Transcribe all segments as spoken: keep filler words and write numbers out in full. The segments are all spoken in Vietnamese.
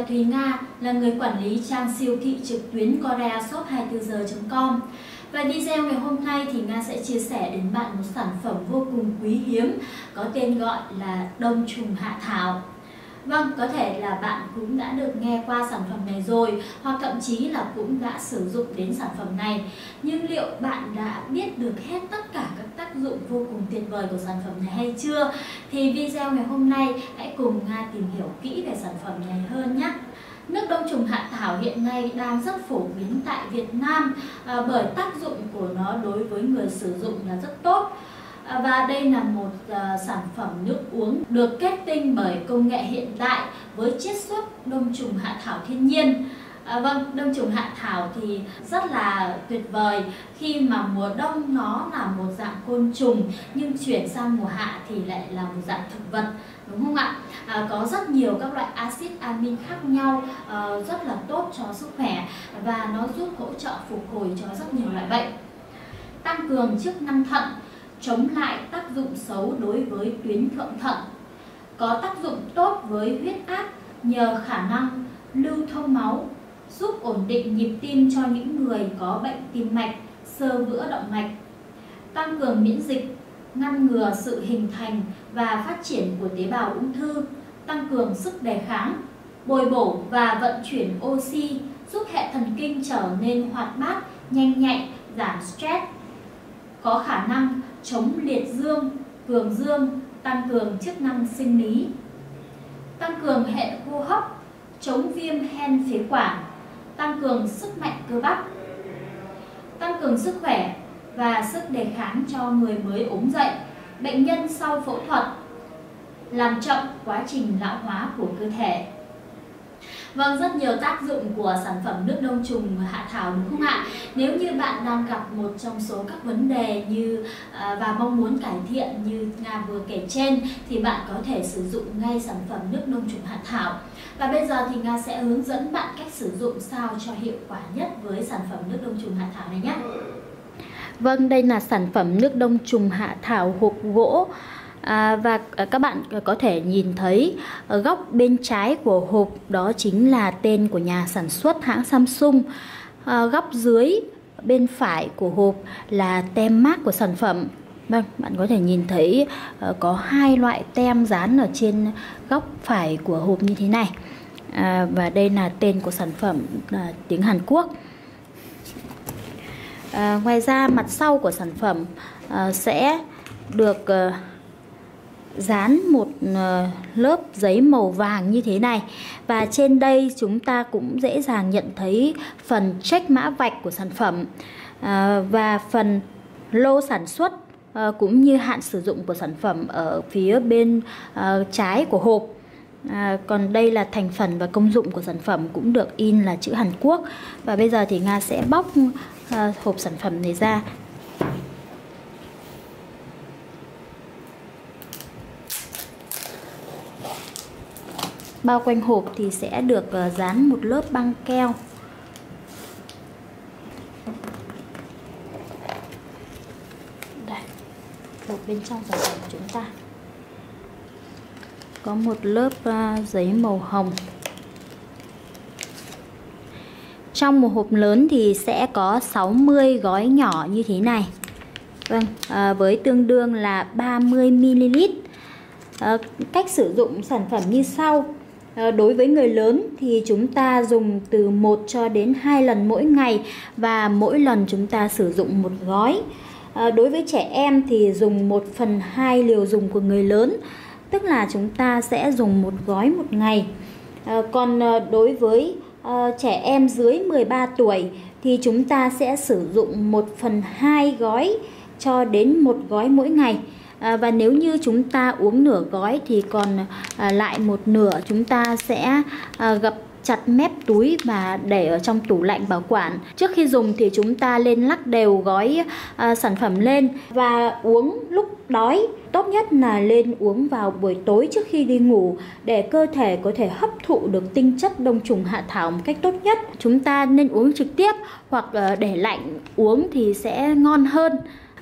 Thùy Nga, là người quản lý trang siêu thị trực tuyến Korea Shop hai mươi tư giờ chấm com. Và video ngày hôm nay thì Nga sẽ chia sẻ đến bạn một sản phẩm vô cùng quý hiếm có tên gọi là đông trùng hạ thảo. Vâng, có thể là bạn cũng đã được nghe qua sản phẩm này rồi, hoặc thậm chí là cũng đã sử dụng đến sản phẩm này. Nhưng liệu bạn đã biết được hết tất cả các tác dụng vô cùng tuyệt vời của sản phẩm này hay chưa? Thì video ngày hôm nay hãy cùng Nga tìm hiểu kỹ về sản phẩm này hơn nhé. Nước đông trùng hạ thảo hiện nay đang rất phổ biến tại Việt Nam à, bởi tác dụng của nó đối với người sử dụng là rất tốt. À, và đây là một uh, sản phẩm nước uống được kết tinh bởi công nghệ hiện đại với chiết xuất đông trùng hạ thảo thiên nhiên. À, vâng, đông trùng hạ thảo thì rất là tuyệt vời khi mà mùa đông nó là một dạng côn trùng nhưng chuyển sang mùa hạ thì lại là một dạng thực vật, đúng không ạ? À, có rất nhiều các loại axit amin khác nhau uh, rất là tốt cho sức khỏe và nó giúp hỗ trợ phục hồi cho rất nhiều loại bệnh. Tăng cường chức năng thận, chống lại tác dụng xấu đối với tuyến thượng thận, có tác dụng tốt với huyết áp nhờ khả năng lưu thông máu, giúp ổn định nhịp tim cho những người có bệnh tim mạch, xơ vữa động mạch, tăng cường miễn dịch, ngăn ngừa sự hình thành và phát triển của tế bào ung thư, tăng cường sức đề kháng, bồi bổ và vận chuyển oxy, giúp hệ thần kinh trở nên hoạt bát, nhanh nhạy, giảm stress, có khả năng chống liệt dương, cường dương, tăng cường chức năng sinh lý, tăng cường hệ hô hấp, chống viêm hen phế quản, tăng cường sức mạnh cơ bắp, tăng cường sức khỏe và sức đề kháng cho người mới ốm dậy, bệnh nhân sau phẫu thuật, làm chậm quá trình lão hóa của cơ thể. Vâng, rất nhiều tác dụng của sản phẩm nước đông trùng hạ thảo, đúng không ạ? Nếu như bạn đang gặp một trong số các vấn đề như à, và mong muốn cải thiện như Nga vừa kể trên thì bạn có thể sử dụng ngay sản phẩm nước đông trùng hạ thảo. Và bây giờ thì Nga sẽ hướng dẫn bạn cách sử dụng sao cho hiệu quả nhất với sản phẩm nước đông trùng hạ thảo này nhé. Vâng, đây là sản phẩm nước đông trùng hạ thảo hộp gỗ. À, và các bạn có thể nhìn thấy ở góc bên trái của hộp đó chính là tên của nhà sản xuất, hãng Samsung. À, góc dưới bên phải của hộp là tem mác của sản phẩm. Vâng, bạn có thể nhìn thấy uh, có hai loại tem dán ở trên góc phải của hộp như thế này. À, và đây là tên của sản phẩm uh, tiếng Hàn Quốc. À, ngoài ra mặt sau của sản phẩm uh, sẽ được uh, dán một lớp giấy màu vàng như thế này. Và trên đây chúng ta cũng dễ dàng nhận thấy phần check mã vạch của sản phẩm à, và phần lô sản xuất à, cũng như hạn sử dụng của sản phẩm ở phía bên à, trái của hộp. À, còn đây là thành phần và công dụng của sản phẩm cũng được in là chữ Hàn Quốc. Và bây giờ thì Nga sẽ bóc à, hộp sản phẩm này ra. Bao quanh hộp thì sẽ được dán một lớp băng keo. Đây, hộp bên trong sản phẩm của chúng ta có một lớp uh, giấy màu hồng. Trong một hộp lớn thì sẽ có sáu mươi gói nhỏ như thế này. Vâng, à, với tương đương là ba mươi mi li lít. À, cách sử dụng sản phẩm như sau. À, đối với người lớn thì chúng ta dùng từ một cho đến hai lần mỗi ngày và mỗi lần chúng ta sử dụng một gói. À, đối với trẻ em thì dùng một phần hai liều dùng của người lớn, tức là chúng ta sẽ dùng một gói một ngày. À, còn đối với à, trẻ em dưới mười ba tuổi thì chúng ta sẽ sử dụng một phần hai gói cho đến một gói mỗi ngày. À, và nếu như chúng ta uống nửa gói thì còn à, lại một nửa chúng ta sẽ à, gập chặt mép túi và để ở trong tủ lạnh bảo quản. Trước khi dùng thì chúng ta lên lắc đều gói à, sản phẩm lên và uống lúc đói. Tốt nhất là lên uống vào buổi tối trước khi đi ngủ để cơ thể có thể hấp thụ được tinh chất đông trùng hạ thảo một cách tốt nhất. Chúng ta nên uống trực tiếp hoặc à, để lạnh uống thì sẽ ngon hơn.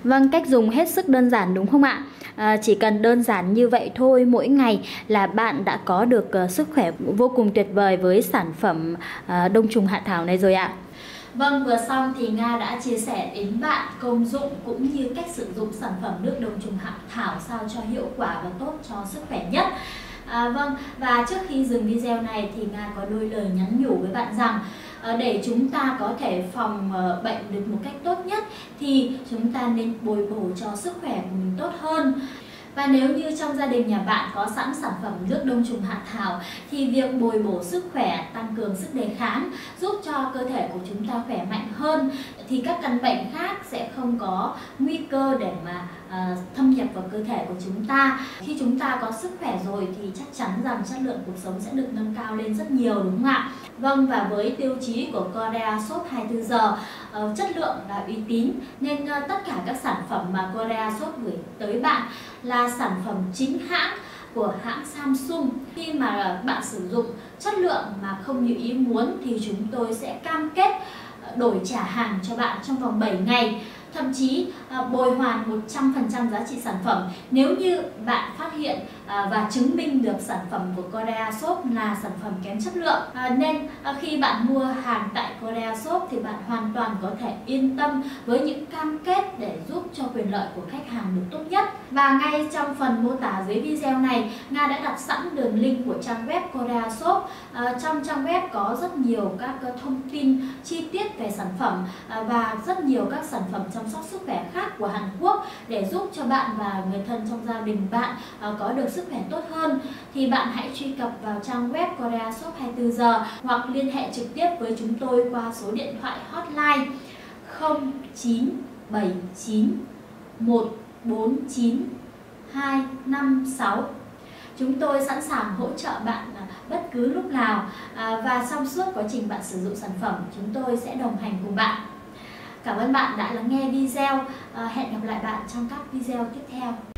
Vâng, cách dùng hết sức đơn giản đúng không ạ? À, chỉ cần đơn giản như vậy thôi, mỗi ngày là bạn đã có được uh, sức khỏe vô cùng tuyệt vời với sản phẩm uh, đông trùng hạ thảo này rồi ạ. Vâng, vừa xong thì Nga đã chia sẻ đến bạn công dụng cũng như cách sử dụng sản phẩm nước đông trùng hạ thảo sao cho hiệu quả và tốt cho sức khỏe nhất. À, vâng, và trước khi dừng video này thì Nga có đôi lời nhắn nhủ với bạn rằng à, để chúng ta có thể phòng uh, bệnh được một cách tốt nhất thì chúng ta nên bồi bổ cho sức khỏe của mình tốt hơn. Và nếu như trong gia đình nhà bạn có sẵn sản phẩm nước đông trùng hạ thảo thì việc bồi bổ sức khỏe, tăng cường sức đề kháng giúp cho cơ thể của chúng ta khỏe mạnh hơn thì các căn bệnh khác sẽ không có nguy cơ để mà uh, thâm nhập vào cơ thể của chúng ta. Khi chúng ta có sức khỏe rồi thì chắc chắn rằng chất lượng cuộc sống sẽ được nâng cao lên rất nhiều, đúng không ạ? Vâng, và với tiêu chí của Korea Shop hai mươi tư giờ, uh, chất lượng và uy tín nên uh, tất cả các sản phẩm mà Korea Shop gửi tới bạn là sản phẩm chính hãng của hãng Samsung. Khi mà bạn sử dụng chất lượng mà không như ý muốn thì chúng tôi sẽ cam kết đổi trả hàng cho bạn trong vòng bảy ngày, thậm chí bồi hoàn một trăm phần trăm giá trị sản phẩm nếu như bạn phát hiện và chứng minh được sản phẩm của Korea Shop là sản phẩm kém chất lượng. Nên khi bạn mua hàng tại Korea Shop thì bạn hoàn toàn có thể yên tâm với những cam kết để giúp cho quyền lợi của khách hàng được tốt nhất. Và ngay trong phần mô tả dưới video này, Nga đã đặt sẵn đường link của trang web Korea Shop. Trong trang web có rất nhiều các thông tin chi tiết về sản phẩm và rất nhiều các sản phẩm chăm sóc sức khỏe khác của Hàn Quốc để giúp cho bạn và người thân trong gia đình bạn có được sức khỏe tốt hơn. Thì bạn hãy truy cập vào trang web Korea Shop hai mươi tư giờ hoặc liên hệ trực tiếp với chúng tôi qua số điện thoại hotline không chín bảy chín một bốn chín hai năm sáu. Chúng tôi sẵn sàng hỗ trợ bạn bất cứ lúc nào và trong suốt quá trình bạn sử dụng sản phẩm, chúng tôi sẽ đồng hành cùng bạn. Cảm ơn bạn đã lắng nghe video. Hẹn gặp lại bạn trong các video tiếp theo.